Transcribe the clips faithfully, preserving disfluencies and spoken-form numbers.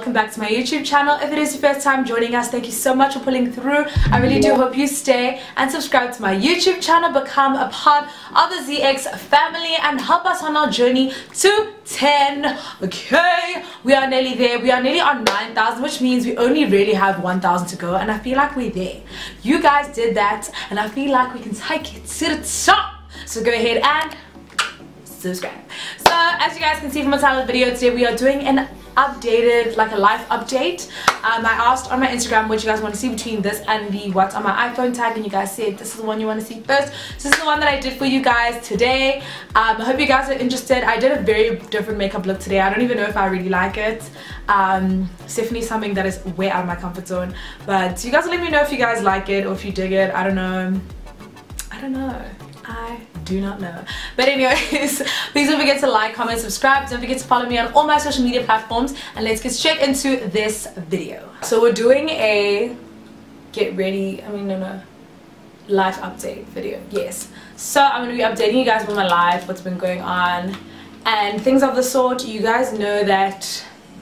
welcome back to my YouTube channel. If it is your first time joining us, thank you so much for pulling through. I really do hope you stay and subscribe to my YouTube channel, become a part of the Z X family and help us on our journey to ten. Okay, we are nearly there. We are nearly on nine thousand, which means we only really have one thousand to go, and I feel like we're there. You guys did that and I feel like we can take it to the top. So go ahead and subscribe. So as you guys can see from the title of the video, today we are doing an updated, like a life update. um, I asked on my Instagram what you guys want to see between this and the what's on my iPhone tag, and you guys said this is the one you want to see first. So this is the one that I did for you guys today. um, I hope you guys are interested. I did a very different makeup look today. I don't even know if I really like it. um, it's definitely something that is way out of my comfort zone, but you guys let me know if you guys like it or if you dig it. I don't know. I don't know. I do not know. But anyways, please don't forget to like, comment, subscribe. Don't forget to follow me on all my social media platforms, and let's get straight into this video. So we're doing a get ready, I mean no no life update video. Yes, so I'm going to be updating you guys with my life, what's been going on and things of the sort. You guys know that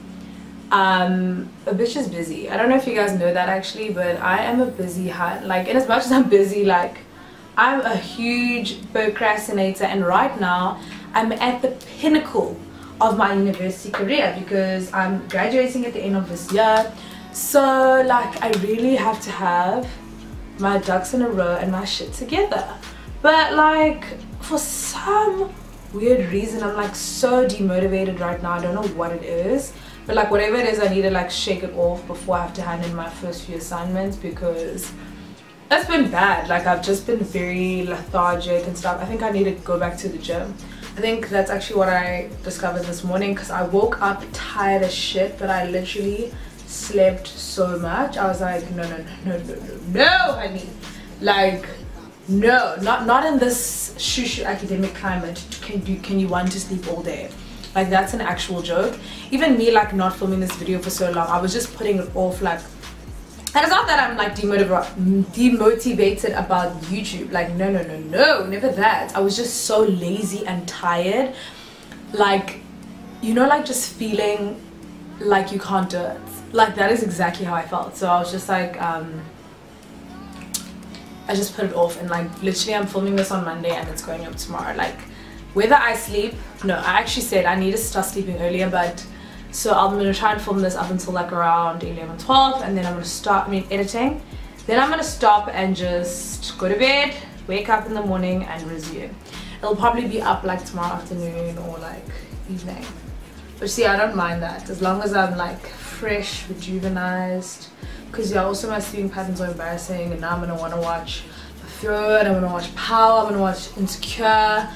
um a bitch is busy. I don't know if you guys know that actually, but I am a busy hunt. Like, in as much as I'm busy, like I'm a huge procrastinator, and right now I'm at the pinnacle of my university career because I'm graduating at the end of this year. So like I really have to have my ducks in a row and my shit together. But like for some weird reason I'm like so demotivated right now. I don't know what it is, but like whatever it is, I need to like shake it off before I have to hand in my first few assignments, because it's been bad. Like I've just been very lethargic and stuff. I think I need to go back to the gym. I think that's actually what I discovered this morning, because I woke up tired as shit, but I literally slept so much. I was like, no no no no no no no honey, like no, not not in this shushu academic climate can you can you want to sleep all day. Like that's an actual joke. Even me like not filming this video for so long, I was just putting it off. Like, and it's not that I'm like demotiv demotivated about YouTube. Like no no no no never that. I was just so lazy and tired. Like, you know, like just feeling like you can't do it. Like that is exactly how I felt. So I was just like um I just put it off, and like literally I'm filming this on Monday and it's going up tomorrow. Like whether I sleep, no, I actually said I need to start sleeping earlier, but so I'm going to try and film this up until like around eleven twelve, and then I'm going to start, I mean editing, then I'm going to stop and just go to bed, wake up in the morning and resume. It'll probably be up like tomorrow afternoon or like evening, but see, I don't mind that as long as I'm like fresh, rejuvenized, because yeah, also my sleeping patterns are embarrassing, and now I'm going to want to watch The Throne, I'm going to watch Power, I'm going to watch Insecure.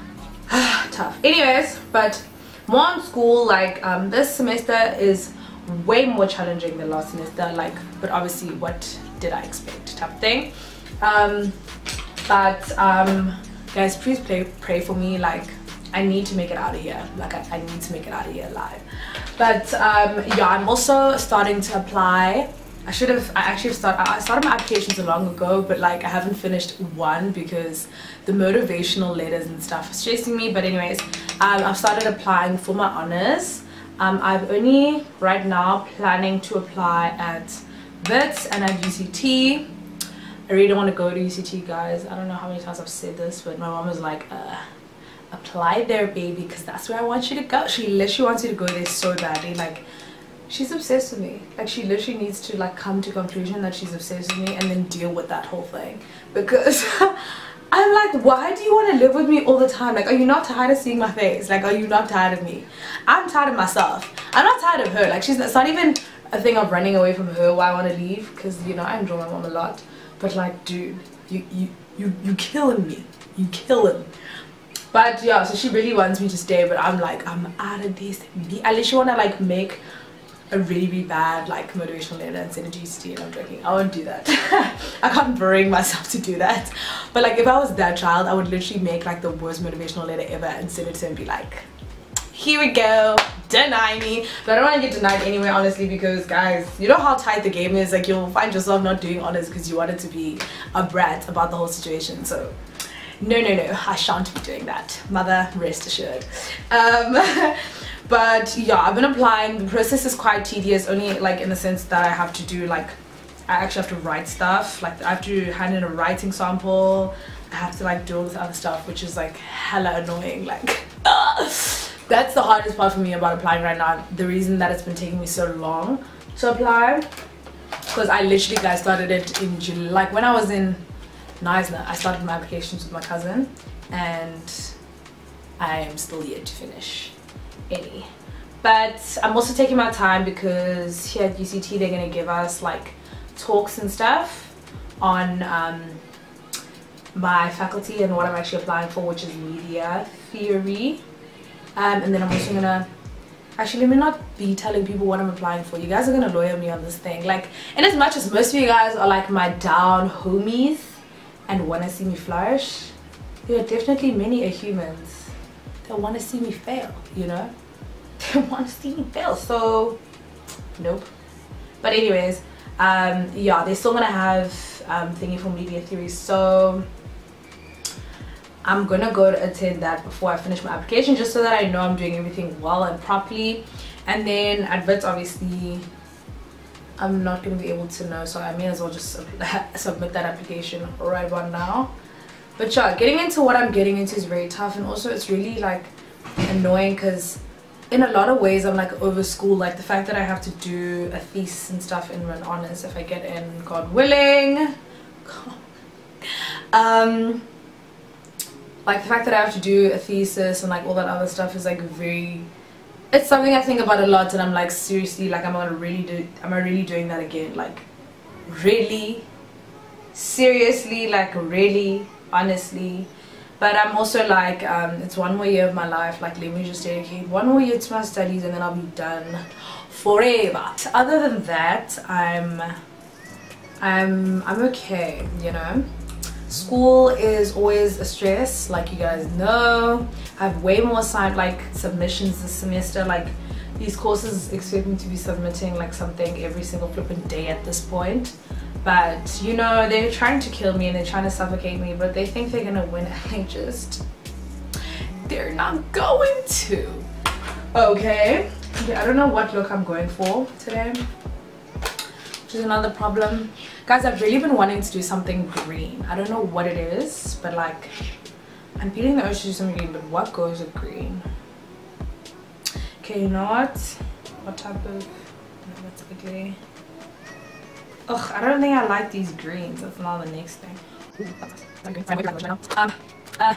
Tough. Anyways, but more on school. Like um this semester is way more challenging than last semester, like, but obviously what did I expect type of thing. Um but um guys, please pray pray for me. Like I need to make it out of here. Like I, I need to make it out of here alive. But um yeah, I'm also starting to apply. I should have I actually started I started my applications a long ago, but like I haven't finished one because the motivational letters and stuff is chasing me. But anyways, um, I've started applying for my honors. um, I've only right now planning to apply at Wits and at U C T. I really don't want to go to U C T, guys. I don't know how many times I've said this, but my mom was like, uh, apply there baby, because that's where I want you to go. She literally wants you to go there so badly. Like she's obsessed with me. Like she literally needs to like come to conclusion that she's obsessed with me and then deal with that whole thing, because I'm like, why do you want to live with me all the time? Like, are you not tired of seeing my face? Like, are you not tired of me? I'm tired of myself. I'm not tired of her. Like, she's not, it's not even a thing of running away from her why I want to leave, because you know I enjoy my mom a lot, but like dude, you you you you killing me. You killing. But yeah, so she really wants me to stay, but I'm like, I'm out of this. I literally want to like make a really really bad like motivational letter and send it to U C T, and I'm joking, I won't do that. I can't bring myself to do that. But like if I was that child, I would literally make like the worst motivational letter ever and send it to her and be like, here we go, deny me. But I don't want to get denied anyway, honestly, because guys, you know how tight the game is. Like you'll find yourself not doing honors because you wanted to be a brat about the whole situation. So no no no, I shan't be doing that, mother, rest assured. um but yeah, I've been applying. The process is quite tedious, only like in the sense that I have to do like I actually have to write stuff, like I have to hand in a writing sample, I have to like do all this other stuff, which is like hella annoying. Like that's the hardest part for me about applying right now. The reason that it's been taking me so long to apply, because I literally guys started it in July. Like when I was in Neisner, I started my applications with my cousin, and I am still yet to finish any. But I'm also taking my time because here at U C T they're gonna give us like talks and stuff on um, my faculty and what I'm actually applying for, which is media theory. Um, and then I'm also gonna actually, let me not be telling people what I'm applying for. You guys are gonna lawyer me on this thing. Like, in as much as most of you guys are like my down homies and want to see me flourish, there are definitely many humans that want to see me fail, you know? They want to see me fail, so nope. But anyways, um, yeah, they're still gonna have um, thingy for media theory, so I'm gonna go to attend that before I finish my application, just so that I know I'm doing everything well and properly. And then adverts, obviously I'm not gonna be able to know, so I may as well just submit that application right about now. But yeah, getting into what I'm getting into is very tough, and also it's really like annoying because in a lot of ways I'm like over school. Like the fact that I have to do a thesis and stuff in an honors if I get in, God willing. um like the fact that I have to do a thesis and like all that other stuff is like very, it's something I think about a lot, and I'm like, seriously, like am I gonna really do am I really doing that again? Like really, seriously, like really, honestly. But I'm also like, um it's one more year of my life, like let me just dedicate one more year to my studies and then I'll be done forever. Other than that, i'm i'm i'm okay, you know. School is always a stress, like you guys know. I have way more side like submissions this semester. Like these courses expect me to be submitting like something every single flipping day at this point. But you know, they're trying to kill me and they're trying to suffocate me, but they think they're gonna win and they just, they're not going to. Okay, yeah, I don't know what look I'm going for today, which is another problem. Guys, I've really been wanting to do something green. I don't know what it is, but like I'm feeling the urge to do something green, but what goes with green? Okay, you know what? What type of, no, that's ugly. Ugh, I don't think I like these greens. That's not the next thing. Um, uh.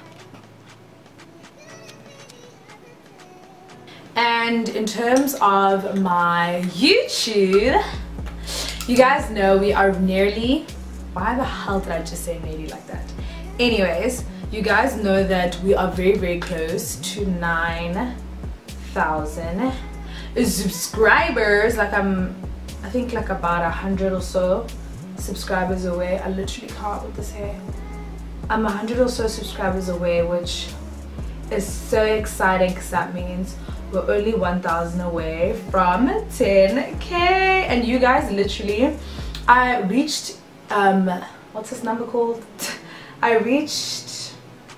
And in terms of my YouTube, you guys know we are nearly, why the hell did I just say nearly like that? Anyways, you guys know that we are very very close to nine thousand subscribers. Like I'm, I think like about a hundred or so subscribers away. I literally can't with this hair. I'm a hundred or so subscribers away, which is so exciting because that means we're only one thousand away from ten K. And you guys, literally, I reached um what's this number called? I reached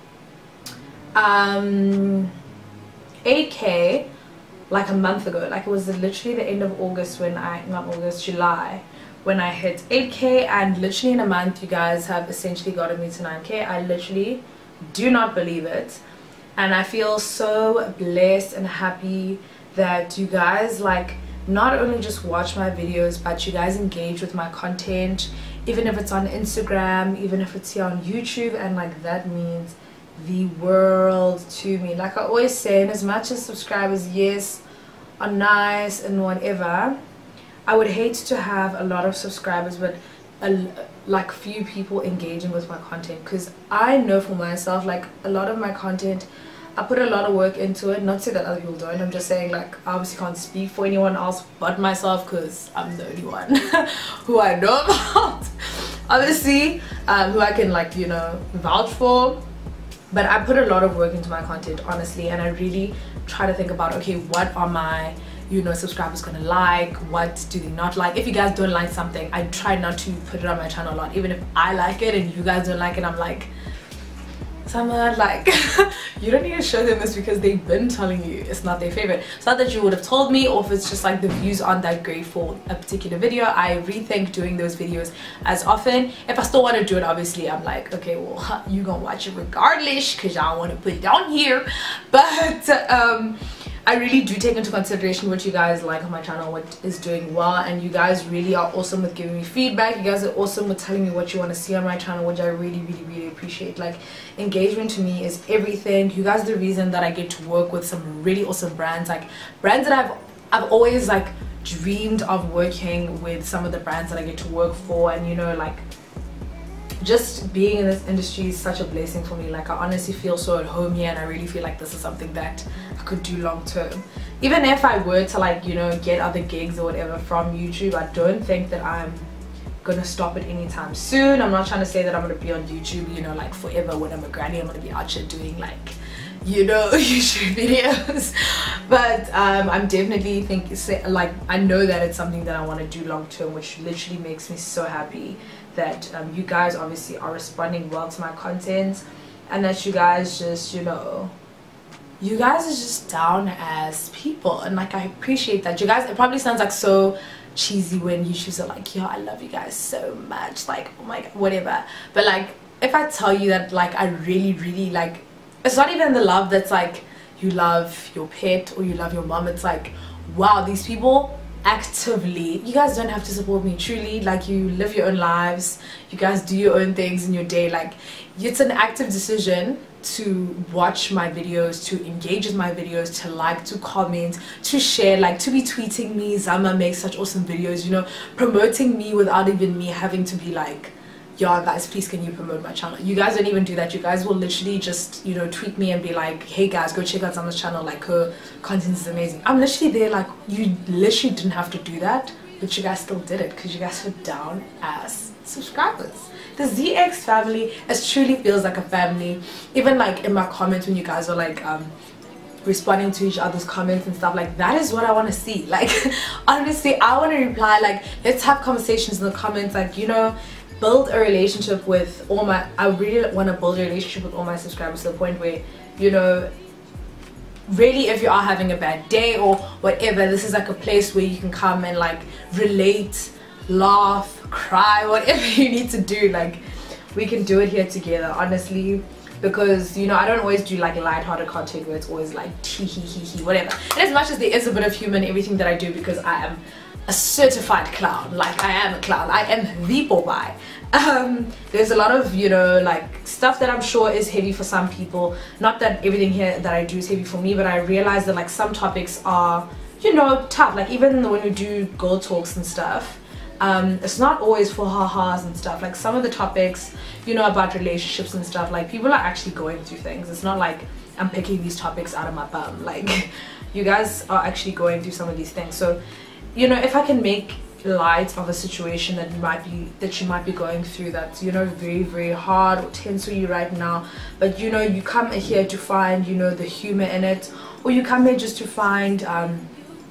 um eight K like a month ago. Like it was literally the end of August when I, not August, July, when I hit eight K, and literally in a month you guys have essentially gotten me to nine K. I literally do not believe it, and I feel so blessed and happy that you guys like not only just watch my videos, but you guys engage with my content, even if it's on Instagram, even if it's here on YouTube, and like that means the world to me. Like I always say, and as much as subscribers, yes, are nice and whatever, I would hate to have a lot of subscribers but a, like few people engaging with my content, because I know for myself, like a lot of my content, I put a lot of work into it. Not to say that other people don't, I'm just saying, like, I obviously can't speak for anyone else but myself because I'm the only one who I know about, obviously, um, who I can, like, you know, vouch for. But I put a lot of work into my content, honestly, and I really try to think about, okay, what are my, you know, subscribers gonna like, what do they not like. If you guys don't like something, I try not to put it on my channel a lot. Even if I like it and you guys don't like it, I'm like, Summer, like you don't need to show them this because they've been telling you it's not their favorite. It's not that you would have told me, or if it's just like the views aren't that great for a particular video. I rethink doing those videos as often. If I still want to do it, obviously I'm like, okay, well, you gonna watch it regardless because I don't want to put it on here. But um I really do take into consideration what you guys like on my channel, what is doing well, and you guys really are awesome with giving me feedback. You guys are awesome with telling me what you want to see on my channel, which I really really really appreciate. Like, engagement to me is everything. You guys are the reason that I get to work with some really awesome brands, like brands that I've I've always like dreamed of working with. Some of the brands that I get to work for, and you know, like, just being in this industry is such a blessing for me. Like, I honestly feel so at home here, and I really feel like this is something that I could do long term. Even if I were to, like, you know, get other gigs or whatever from YouTube, I don't think that I'm gonna stop it anytime soon. I'm not trying to say that I'm gonna be on YouTube, you know, like forever. When I'm a granny, I'm gonna be out here doing, like, you know, YouTube videos. But um, I'm definitely thinking, like, I know that it's something that I want to do long term, which literally makes me so happy that um, you guys obviously are responding well to my content, and that you guys just, you know, you guys are just down as people, and like, I appreciate that. You guys, it probably sounds like so cheesy when YouTubers are like, yo, I love you guys so much, like, oh my god, whatever. But like, if I tell you that, like, I really really like, it's not even the love that's like you love your pet or you love your mom. It's like, wow, these people actively, you guys don't have to support me, truly. Like, you live your own lives, you guys do your own things in your day. Like, it's an active decision to watch my videos, to engage with my videos, to like, to comment, to share, like, to be tweeting me, Zama makes such awesome videos, you know, promoting me without even me having to be like, yo guys, please can you promote my channel. You guys don't even do that. You guys will literally just, you know, tweet me and be like, hey guys, go check out Zama's channel, like, her content is amazing. I'm literally there, like, you literally didn't have to do that, but you guys still did it because you guys are down as subscribers. The Z X family, it truly feels like a family. Even like in my comments when you guys are like um responding to each other's comments and stuff, like, that is what I want to see. Like, honestly, I want to reply, like, let's have conversations in the comments, like, you know, build a relationship with all my, I really want to build a relationship with all my subscribers to the point where, you know, really, if you are having a bad day or whatever, this is like a place where you can come and like relate, laugh, cry, whatever you need to do. Like, we can do it here together, honestly. Because, you know, I don't always do like light-hearted content where it's always like tee hee hee hee whatever. And as much as there is a bit of humor in everything that I do, because I am a certified clown, like, I am a clown, I am the Popeye. Um, there's a lot of, you know, like, stuff that I'm sure is heavy for some people. Not that everything here that I do is heavy for me, but I realize that, like, some topics are, you know, tough. Like, even when we do girl talks and stuff, um, it's not always for ha-has and stuff. Like, some of the topics, you know, about relationships and stuff, like, people are actually going through things. It's not like I'm picking these topics out of my bum. Like, you guys are actually going through some of these things. So, you know, if I can make light of a situation that you might be that you might be going through, that's, you know, very very hard or tense for you right now, but, you know, you come here to find, you know, the humor in it, or you come here just to find um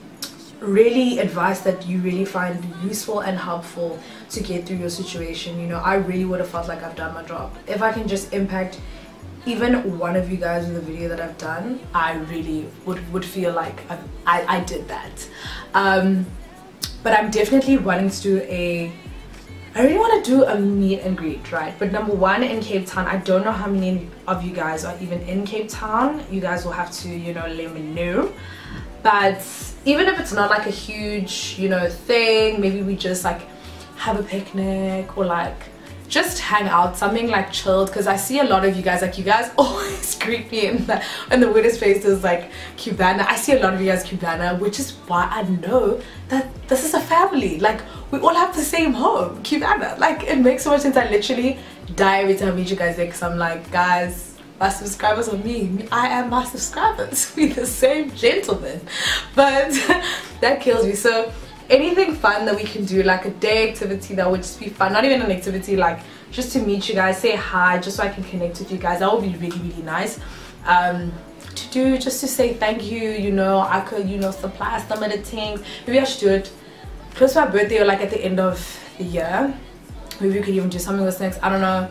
really advice that you really find useful and helpful to get through your situation, you know, I really would have felt like I've done my job. If I can just impact even one of you guys with the video that I've done, I really would would feel like I've, I, I did that. Um, but I'm definitely wanting to do a, I really want to do a meet and greet, right? But number one, in Cape Town, I don't know how many of you guys are even in Cape Town. You guys will have to, you know, let me know. But even if it's not like a huge, you know, thing, maybe we just like have a picnic or like just hang out, something like chilled. Because I see a lot of you guys, like, you guys always greet me in the, in the weirdest faces, like Cubana. I see a lot of you guys Cubana, which is why I know that this is a family. Like, we all have the same home, Cubana. Like, it makes so much sense. I literally die every time I meet you guys there, because I'm like, guys, my subscribers are me. I am my subscribers. We're the same gentleman. But that kills me. So anything fun that we can do, like a day activity that would just be fun, not even an activity, like just to meet you guys, say hi, just so I can connect with you guys, that would be really really nice. Um to do, just to say thank you, you know, I could, you know, supply some of the things. Maybe I should do it close to my birthday or like at the end of the year. Maybe we could even do something with snacks, I don't know.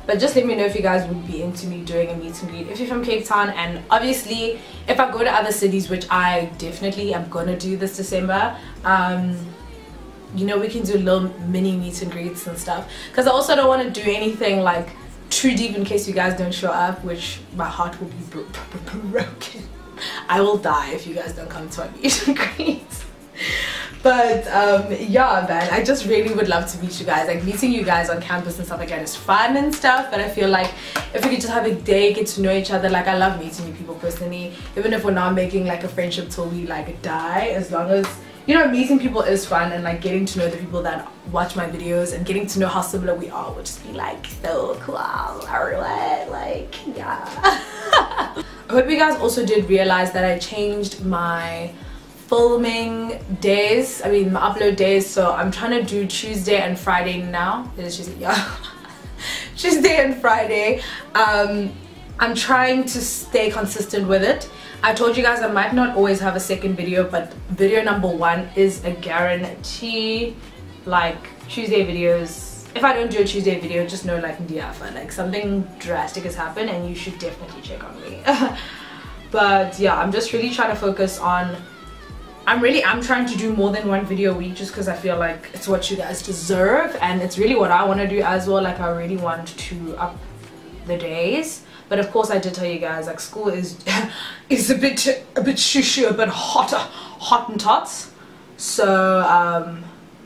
but just let me know if you guys would be into me doing a meet and greet if you're from Cape Town. And obviously if I go to other cities, which I definitely am gonna do this December, um you know, we can do little mini meet and greets and stuff, because I also don't want to do anything like too deep in case you guys don't show up, which my heart will be bro broken. I will die if you guys don't come to my meet and greets. But um yeah, man, I just really would love to meet you guys. Like, meeting you guys on campus and stuff like that is fun and stuff, but I feel like if we could just have a day, get to know each other. Like, I love meeting new people personally, even if we're not making like a friendship till we like die, as long as, you know, meeting people is fun, and like getting to know the people that watch my videos and getting to know how similar we are would just be like so cool or what, like, yeah. I hope you guys also did realize that I changed my filming days, I mean my upload days, so I'm trying to do Tuesday and Friday now. It is Tuesday, yeah. Tuesday and Friday. um I'm trying to stay consistent with it. I told you guys I might not always have a second video, but video number one is a guarantee. Like, Tuesday videos, if I don't do a Tuesday video, just know like Ndiafa, like something drastic has happened and you should definitely check on me. But yeah, I'm just really trying to focus on, I'm really I'm trying to do more than one video a week, just because I feel like it's what you guys deserve, and it's really what I want to do as well. Like, I really want to up the days. But of course I did tell you guys, like, school is is a bit a bit shushu, a bit hotter, hot and tots. So um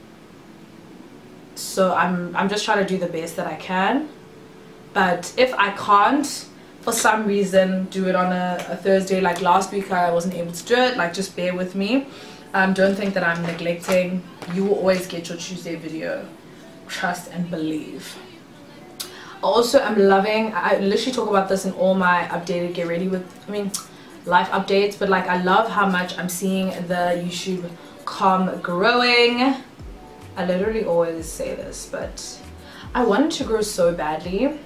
so I'm I'm just trying to do the best that I can. But if I can't, for some reason, do it on a, a Thursday, like last week I wasn't able to do it, like, just bear with me. Um don't think that I'm neglecting. You will always get your Tuesday video, trust and believe. Also, I'm loving, I literally talk about this in all my updated get ready with, I mean, life updates, but like, I love how much I'm seeing the YouTube comm growing. I literally always say this, but I want it to grow so badly,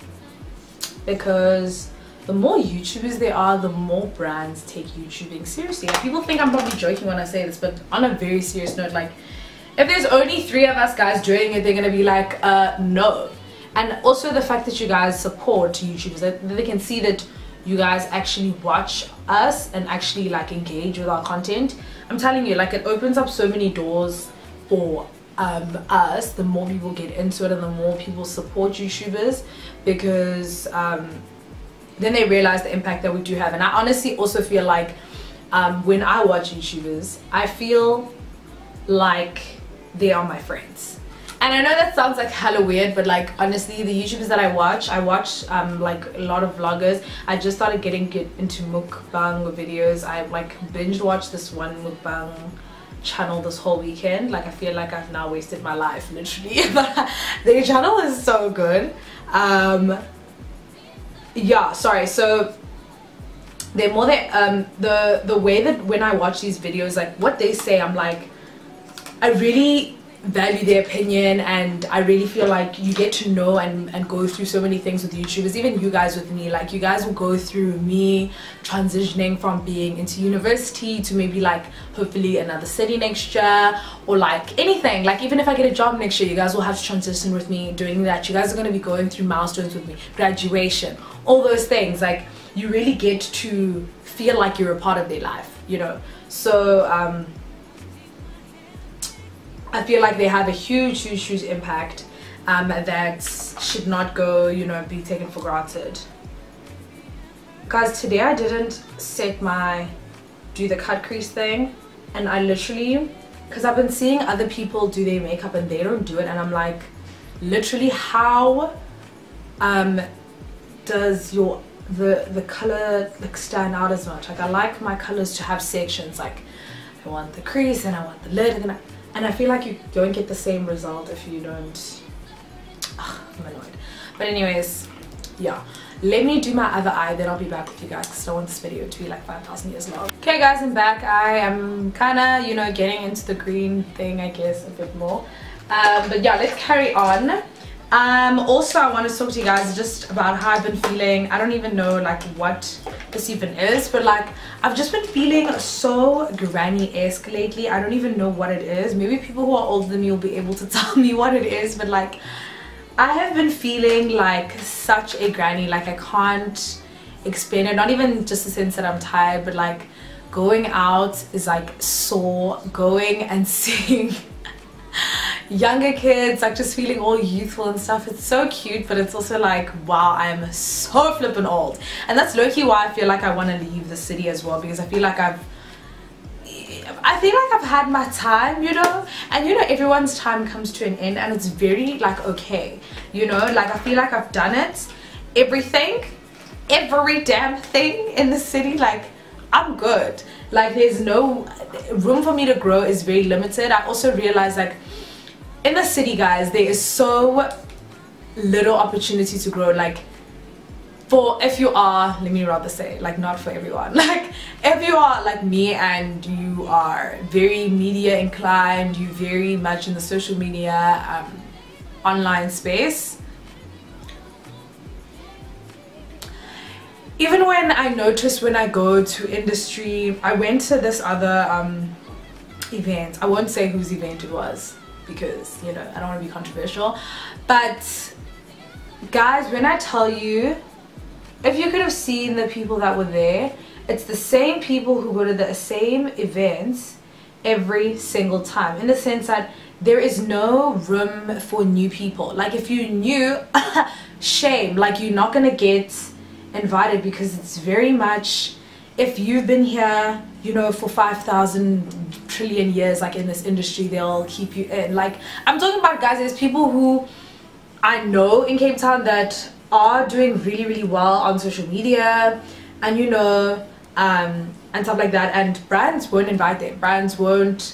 because the more YouTubers there are, the more brands take YouTubing seriously. And people think I'm probably joking when I say this, but on a very serious note, like, if there's only three of us guys doing it, they're gonna be like, uh, no. And also the fact that you guys support YouTubers, that they can see that you guys actually watch us and actually like engage with our content. I'm telling you, like, it opens up so many doors for um, us. The more people get into it and the more people support YouTubers, because um, then they realize the impact that we do have. And I honestly also feel like um, when I watch YouTubers, I feel like they are my friends. And I know that sounds like hella weird, but like, honestly, the YouTubers that I watch, I watch um, like a lot of vloggers. I just started getting get into mukbang videos. I like binge watched this one mukbang channel this whole weekend. Like, I feel like I've now wasted my life, literally. But their channel is so good. Um, yeah, sorry. So they're more that um, the the way that when I watch these videos, like what they say, I'm like, I really value their opinion, and I really feel like you get to know and, and go through so many things with YouTubers, even you guys with me. Like, you guys will go through me transitioning from being into university to maybe like hopefully another city next year, or like anything. Like, even if I get a job next year, you guys will have to transition with me doing that. You guys are going to be going through milestones with me, graduation, all those things. Like, you really get to feel like you're a part of their life, you know. So um I feel like they have a huge, huge, huge impact um, that should not go, you know, be taken for granted. Guys, today I didn't set my do the cut crease thing, and I literally, because I've been seeing other people do their makeup and they don't do it, and I'm like, literally, how um, does your the the color like stand out as much? Like, I like my colors to have sections. Like, I want the crease and I want the lid, and I, And I feel like you don't get the same result if you don't. Ugh, I'm annoyed. But anyways, yeah. Let me do my other eye, then I'll be back with you guys, because I want this video to be like five thousand years long. Okay guys, I'm back. I am kind of, you know, getting into the green thing, I guess, a bit more. Um, but yeah, let's carry on. Um, also, I want to talk to you guys just about how I've been feeling. I don't even know like what this even is, but like, I've just been feeling so granny-esque lately. I don't even know what it is. Maybe people who are older than me will be able to tell me what it is, but like, I have been feeling like such a granny. Like I can't explain it. Not even just the sense that I'm tired, but like going out is like sore. Going and seeing younger kids, like just feeling all youthful and stuff, it's so cute, but it's also like, wow, I'm so flippin' old. And that's low-key why I feel like I want to leave the city as well, because I feel like I've I feel like I've had my time, you know, and you know, everyone's time comes to an end, and it's very like okay, you know, like I feel like I've done it, everything, every damn thing in the city. Like I'm good. Like there's no room for me to grow, is very limited. I also realize like in the city, guys, there is so little opportunity to grow. Like for if you are, let me rather say, like not for everyone, like if you are like me and you are very media inclined, you very much in the social media um, online space, even when I notice when I go to industry, I went to this other um, event, I won't say whose event it was because, you know, I don't want to be controversial, but guys, when I tell you, if you could have seen the people that were there, it's the same people who go to the same events every single time, in the sense that there is no room for new people. Like if you knew, shame, like you're not gonna get invited, because it's very much, if you've been here, you know, for five thousand trillion years, like in this industry, they'll keep you in. Like I'm talking about, guys, there's people who I know in Cape Town that are doing really really well on social media, and you know um and stuff like that, and brands won't invite them, brands won't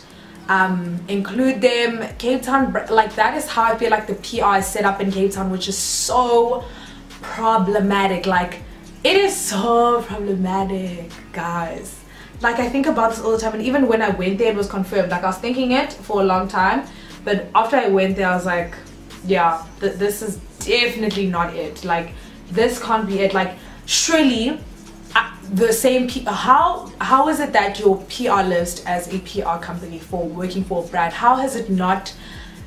um include them. Cape Town, like that is how I feel like the P R is set up in Cape Town, which is so problematic. Like it is so problematic, guys. Like I think about this all the time, and even when I went there it was confirmed. Like I was thinking it for a long time, but after I went there I was like, yeah, th this is definitely not it. Like this can't be it. Like surely uh, the same P how how is it that your P R list as a P R company for working for a brand, how has it not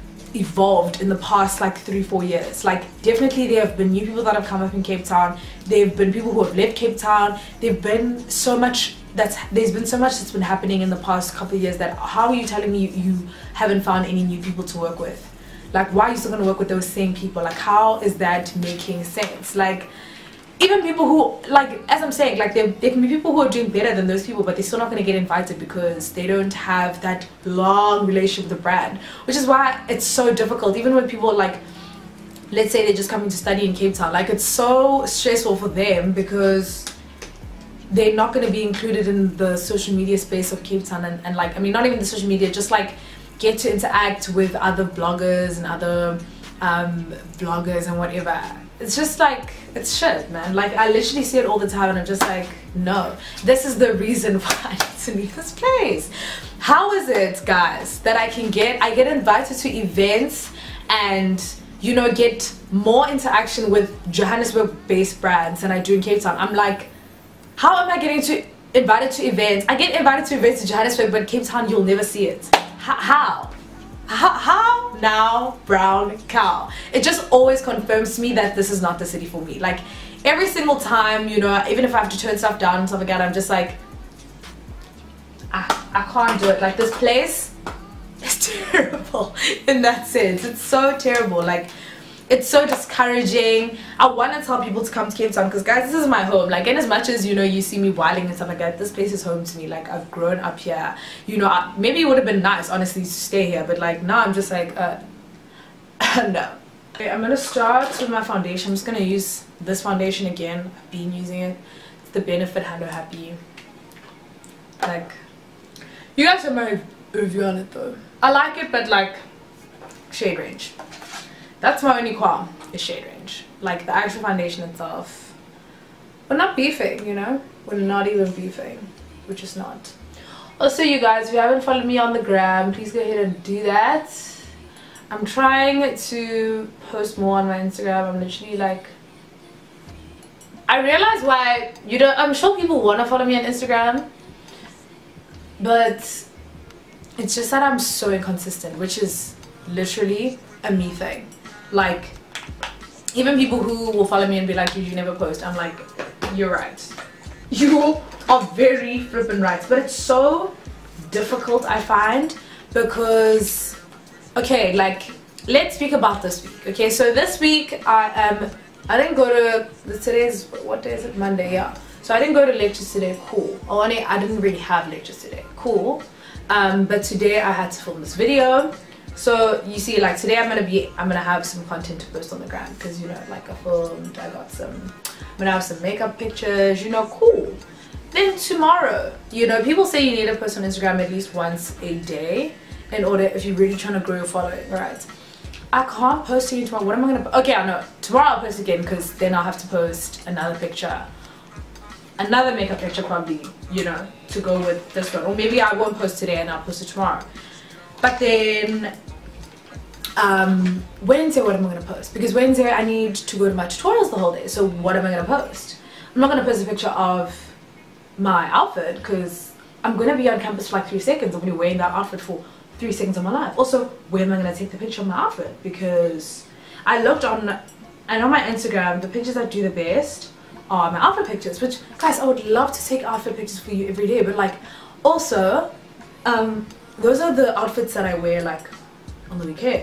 evolved in the past like three four years? Like definitely there have been new people that have come up in Cape Town, there have been people who have left Cape Town, there've been so much that's there's been so much that's been happening in the past couple of years, that how are you telling me you, you haven't found any new people to work with? Like why are you still going to work with those same people? Like how is that making sense? Like even people who, like as I'm saying, like there, there can be people who are doing better than those people, but they're still not going to get invited because they don't have that long relationship with the brand, which is why it's so difficult. Even when people, like let's say they're just coming to study in Cape Town, like it's so stressful for them because they're not going to be included in the social media space of Cape Town, and, and like I mean not even the social media, just like get to interact with other bloggers and other um, vloggers and whatever. It's just like, it's shit, man. Like I literally see it all the time, and I'm just like, no, this is the reason why I need to leave this place. How is it, guys, that I can get, I get invited to events and, you know, get more interaction with Johannesburg-based brands than I do in Cape Town? I'm like, how am I getting to invited to events? I get invited to events in Johannesburg, but Cape Town you'll never see it. How? How? How now, brown cow? It just always confirms to me that this is not the city for me. Like every single time, you know, even if I have to turn stuff down and stuff like that, I'm just like, I, I can't do it. Like this place is terrible in that sense. It's so terrible. Like it's so discouraging. I want to tell people to come to Cape Town because, guys, this is my home. Like, in as much as, you know, you see me wilding and stuff like that, this place is home to me. Like, I've grown up here. You know, I, maybe it would have been nice, honestly, to stay here. But, like, now I'm just like, uh, no. Okay, I'm going to start with my foundation. I'm just going to use this foundation again. I've been using it. It's the Benefit Hello Happy. Like, you guys have my review on it, though. I like it, but, like, shade range. That's my only qualm, is shade range. Like the actual foundation itself, we're not beefing, you know, we're not even beefing, which is not. Also, you guys, if you haven't followed me on the gram, please go ahead and do that. I'm trying to post more on my Instagram. I'm literally like, I realize why you don't, I'm sure people want to follow me on Instagram, but it's just that I'm so inconsistent, which is literally a me thing. Like even people who will follow me and be like, you never post, I'm like, you're right, you are very flippin' right. But it's so difficult, I find, because okay, like, let's speak about this week. Okay, so this week I am I didn't go to today's what day is it? Monday. Yeah, so I didn't go to lectures today. Cool. Oh, I didn't really have lectures today. Cool. Um but today I had to film this video. So you see, like, today I'm gonna be I'm gonna have some content to post on the gram, because, you know, like, I filmed, I got some, I'm gonna have some makeup pictures, you know. Cool. Then tomorrow, you know, people say you need to post on Instagram at least once a day in order, if you're really trying to grow your following, right? I can't post again tomorrow. What am I gonna, okay, I know tomorrow I'll post again, because then I'll have to post another picture, another makeup picture probably, you know, to go with this one. Or maybe I won't post today and I'll post it tomorrow. But then um Wednesday, what am I gonna post? Because Wednesday I need to go to my tutorials the whole day. So what am I gonna post? I'm not gonna post a picture of my outfit, because I'm gonna be on campus for like three seconds. I'm gonna be wearing that outfit for three seconds of my life. Also, where am I gonna take the picture of my outfit? Because I looked on and on my Instagram, the pictures that do the best are my outfit pictures, which, guys, I would love to take outfit pictures for you every day, but like, also um those are the outfits that I wear like on the weekend.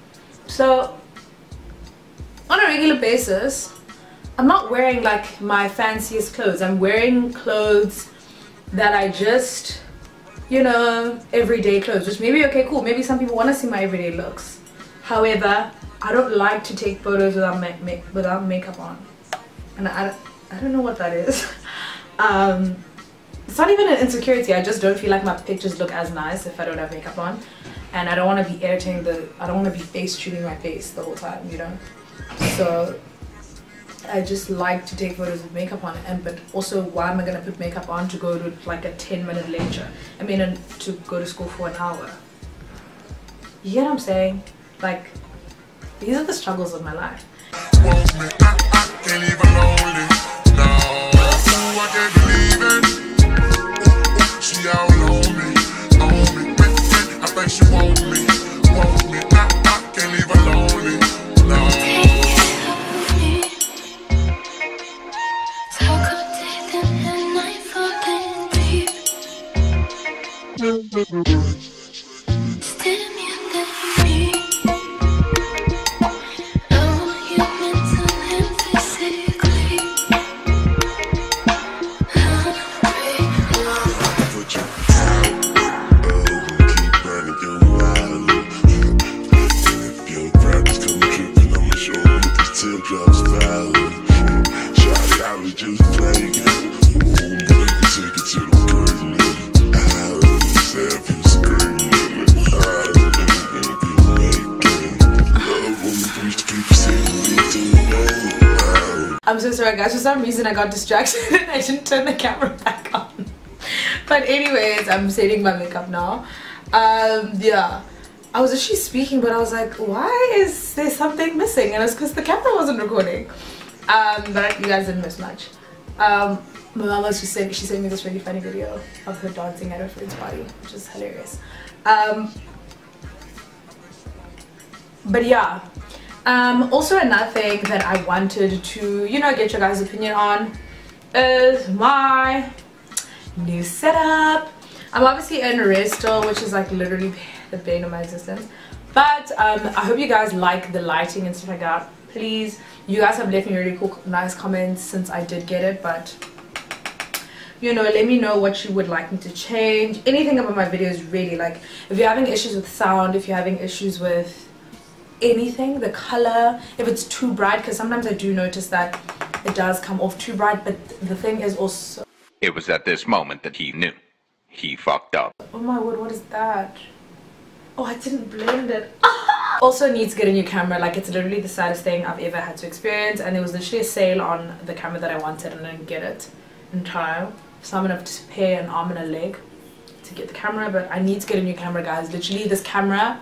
So on a regular basis, I'm not wearing like my fanciest clothes. I'm wearing clothes that I just, you know, everyday clothes, which maybe, okay, cool, maybe some people want to see my everyday looks. However, I don't like to take photos without make, make without makeup on, and I, I don't know what that is. um it's not even an insecurity, I just don't feel like my pictures look as nice if I don't have makeup on, and I don't want to be editing the I don't want to be face tuning my face the whole time, you know. So I just like to take photos with makeup on. And but also, why am I gonna put makeup on to go to like a ten minute lecture? I mean, and to go to school for an hour. You get what I'm saying? Like, these are the struggles of my life. I'm so sorry, guys, for some reason I got distracted and I didn't turn the camera back on. But anyways, I'm setting my makeup now. Um, yeah, I was actually speaking, but I was like, why is there something missing? And it's because the camera wasn't recording. Um, but you guys didn't miss much. Um, my mama just sent, she sent me this really funny video of her dancing at her friend's party, which is hilarious. Um, but yeah. Um, also, another thing that I wanted to, you know, get your guys' opinion on is my new setup. I'm obviously in Resto, which is like literally the bane of my existence. But um, I hope you guys like the lighting and stuff like that. Please, you guys have left me really cool, nice comments since I did get it. But, you know, let me know what you would like me to change. Anything about my videos, really. Like, if you're having issues with sound, if you're having issues with anything, the color, if it's too bright, because sometimes I do notice that it does come off too bright. But the thing is also, it was at this moment that he knew he fucked up. Oh my word, what is that? Oh, I didn't blend it. Also need to get a new camera. Like, it's literally the saddest thing I've ever had to experience, and there was literally a sale on the camera that I wanted and I didn't get it in time, so I'm gonna have to pay an arm and a leg to get the camera. But I need to get a new camera, guys. Literally, this camera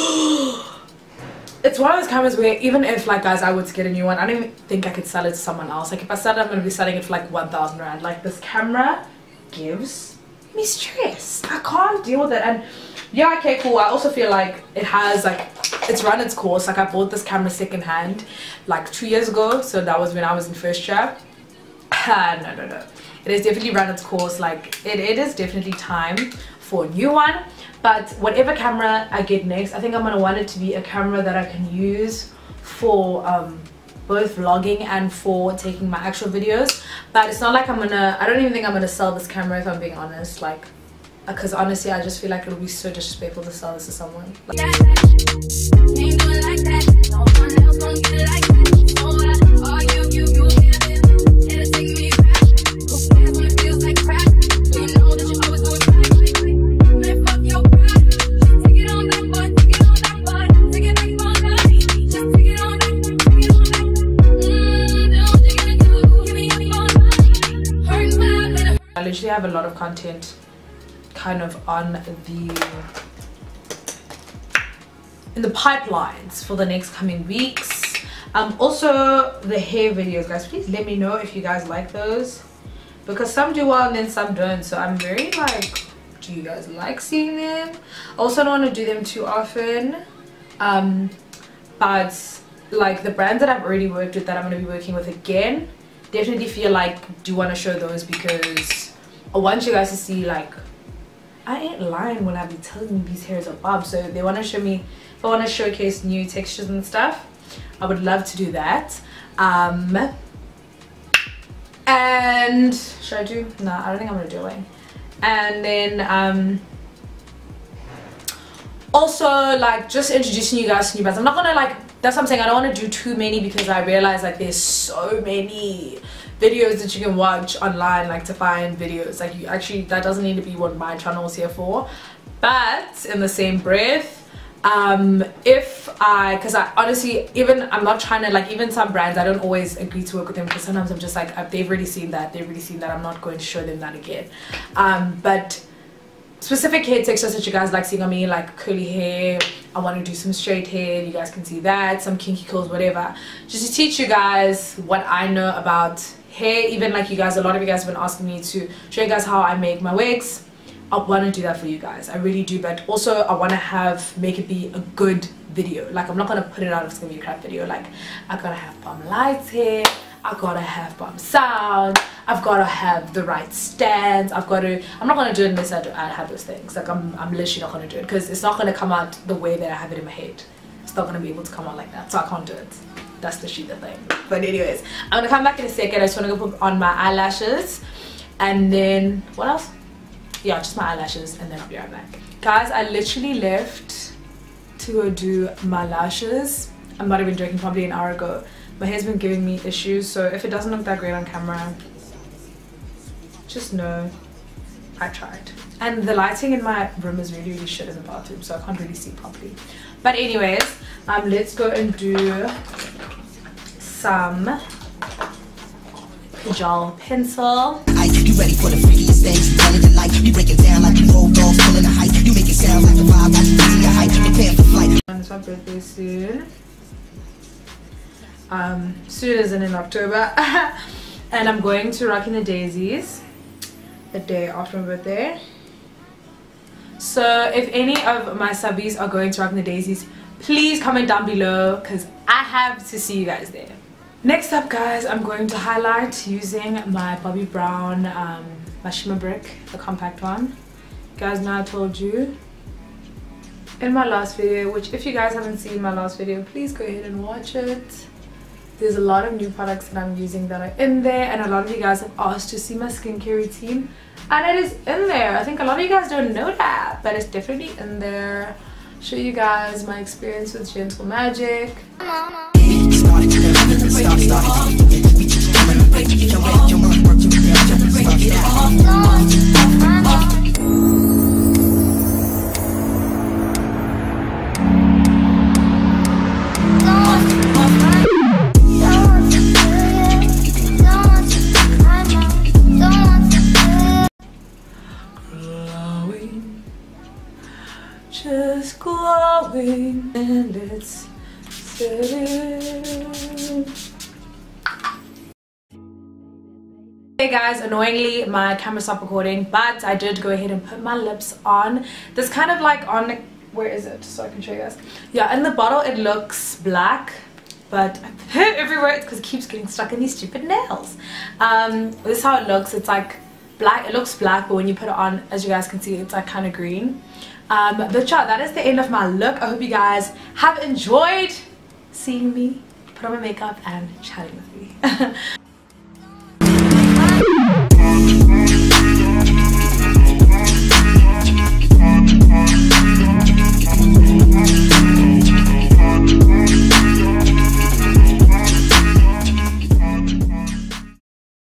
it's one of those cameras where even if, like, guys, I were to get a new one, I don't even think I could sell it to someone else. Like, if I sell it, I'm going to be selling it for like one thousand rand. Like, this camera gives me stress. I can't deal with it. And yeah, okay, cool. I also feel like it has like it's run its course. Like I bought this camera secondhand like two years ago, so that was when I was in first year. Uh, no no no it has definitely run its course. Like it, it is definitely time for a new one. But whatever camera I get next, I think I'm gonna want it to be a camera that I can use for um both vlogging and for taking my actual videos. But it's not like I'm gonna, I don't even think I'm gonna sell this camera, if I'm being honest, like, because honestly I just feel like it would be so disrespectful to sell this to someone. Like, I literally have a lot of content kind of on the in the pipelines for the next coming weeks. Um also the hair videos, guys, please let me know if you guys like those, because some do well and then some don't, so I'm very like, do you guys like seeing them? Also, I don't want to do them too often, um but like the brands that I've already worked with that I'm going to be working with again, definitely feel like do want to show those, because I want you guys to see, like, I ain't lying when I be telling you these hairs are bob. So they want to show me, if I want to showcase new textures and stuff, I would love to do that. Um and should I do, no, I don't think I'm gonna do it. And then um also, like, just introducing you guys to new brands. I'm not gonna, like, that's what I'm saying, I don't want to do too many, because I realize like there's so many videos that you can watch online, like to find videos, like you actually, that doesn't need to be what my channel is here for. But in the same breath, um if I, because I honestly, even I'm not trying to, like, even some brands I don't always agree to work with them, because sometimes I'm just like, they've already seen that, they've already seen that, I'm not going to show them that again. Um but specific hair textures that you guys like seeing on me, like curly hair, I want to do some straight hair, you guys can see that, some kinky curls, whatever, just to teach you guys what I know about hair. Even like you guys, a lot of you guys have been asking me to show you guys how I make my wigs. I want to do that for you guys, I really do. But also I want to have, make it be a good video. Like, I'm not going to put it out if it's going to be a crap video. Like, I gotta have bomb lights here, I gotta have bomb sound, I've got to have the right stands, I've got to, I'm not going to do it unless I, do, I have those things. Like, I'm, I'm literally not going to do it, because it's not going to come out the way that I have it in my head. It's not going to be able to come out like that, so I can't do it. That's the shit thing. But anyways, I'm going to come back in a second. I just want to go put on my eyelashes, and then, what else? Yeah, just my eyelashes, and then I'll be right back. Guys, I literally left to go do my lashes. I'm not even joking, probably an hour ago. My hair's been giving me issues, so if it doesn't look that great on camera, just know I tried. And the lighting in my room is really really shit in the bathroom, so I can't really see properly. But anyways, um let's go and do some Kajal pencil. You ready for the freakiest things? Tell it like you break it down like you roll off, pulling a height. You make it sound like a vibe, like you see a height. Prepare for flight. It's my birthday soon. Um, soon isn't in October, and I'm going to Rockin' the Daisies the day after my birthday. So if any of my subbies are going to Rockin' the Daisies, please comment down below, because I have to see you guys there. Next up, guys, I'm going to highlight using my Bobbi Brown um, my shimmer brick, the compact one. You guys know I told you in my last video, which if you guys haven't seen my last video, please go ahead and watch it. There's a lot of new products that I'm using that are in there, and a lot of you guys have asked to see my skincare routine, and it is in there. I think a lot of you guys don't know that, but it's definitely in there. Show you guys my experience with Gentle Magic. Just glowing, and it's steady. Hey guys, annoyingly my camera stopped recording, but I did go ahead and put my lips on. This kind of like on where is it so I can show you guys? Yeah, in the bottle it looks black, but I put it everywhere. It's because it keeps getting stuck in these stupid nails. Um, this is how it looks. It's like black. It looks black, but when you put it on, as you guys can see, it's like kind of green. Um, but yeah, that is the end of my look. I hope you guys have enjoyed seeing me put on my makeup and chatting with me.